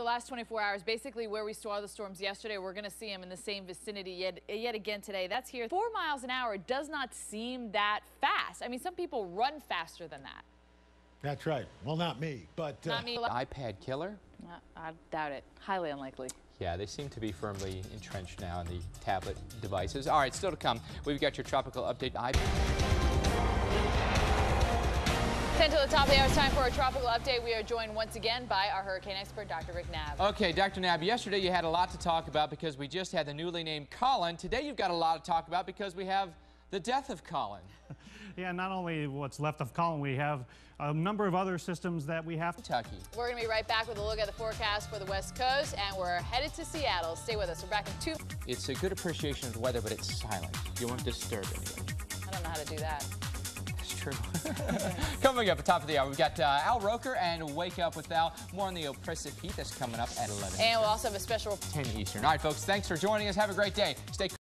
The last 24 hours, basically where we saw the storms yesterday, we're going to see them in the same vicinity yet again today. That's here. 4 miles an hour does not seem that fast. I mean, some people run faster than that. That's right. Well, not me, but... Not me. iPad killer? I doubt it. Highly unlikely. Yeah, they seem to be firmly entrenched now in the tablet devices. All right, still to come, we've got your tropical update. 10 to the top of the hour, it's time for a tropical update. We are joined once again by our hurricane expert, Dr. Rick Knabb. Okay, Dr. Knabb, yesterday you had a lot to talk about because we just had the newly named Colin. Today you've got a lot to talk about because we have the death of Colin. Yeah, not only what's left of Colin, we have a number of other systems that we have. Kentucky. We're going to be right back with a look at the forecast for the West Coast, and we're headed to Seattle. Stay with us. We're back in 2. It's a good appreciation of the weather, but it's silent. You won't disturb anybody. I don't know how to do that. That's true. Coming up at the top of the hour, we've got Al Roker and Wake Up with Al. More on the oppressive heat that's coming up at 11. And we'll also have a special 10 Eastern. All right, folks, thanks for joining us. Have a great day. Stay